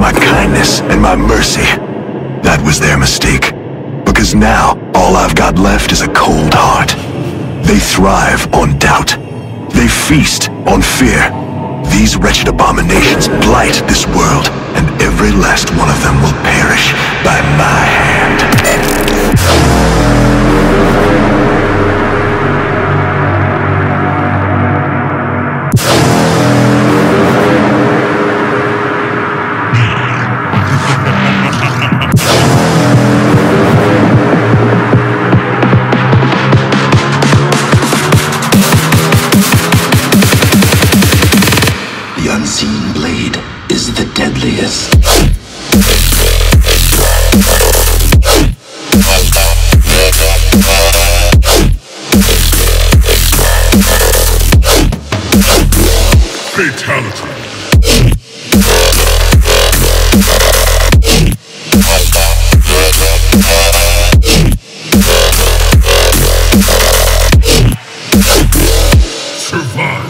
my kindness and my mercy. That was their mistake. Because now, all I've got left is a cold heart. They thrive on doubt. They feast on fear. These wretched abominations blight this world, and every last one of them will perish by my hand. The unseen blade is the deadliest. Fatality. Survive.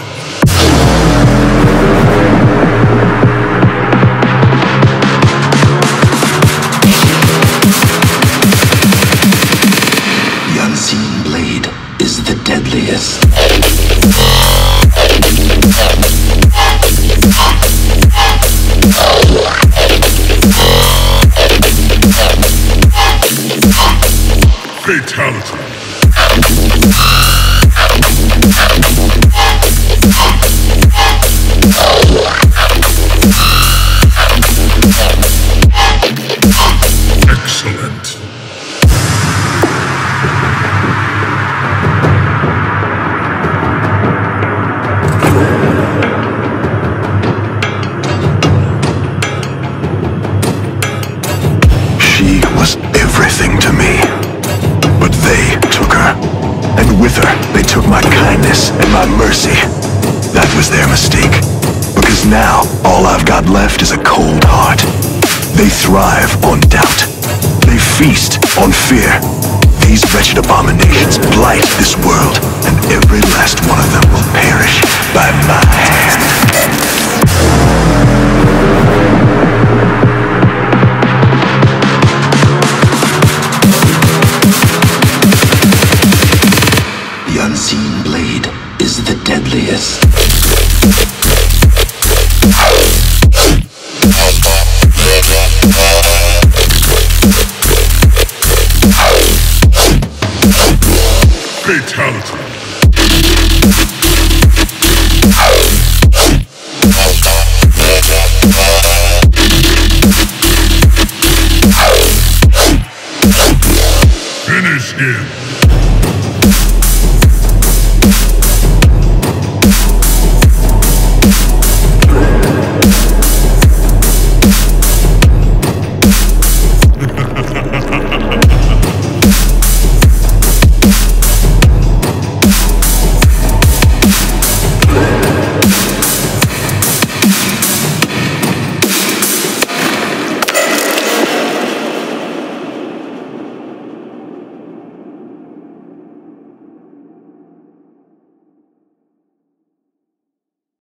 The unseen blade is the deadliest. Fatality. Excellent. She was everything to me. But they took her. And with her, they took my kindness and my mercy. That was their mistake. Because now, all I've got left is a cold heart. They thrive on doubt. They feast on fear. These wretched abominations blight this world, and every last one of them will perish by my hand. The unseen blade is the deadliest. Fatality. Finish him.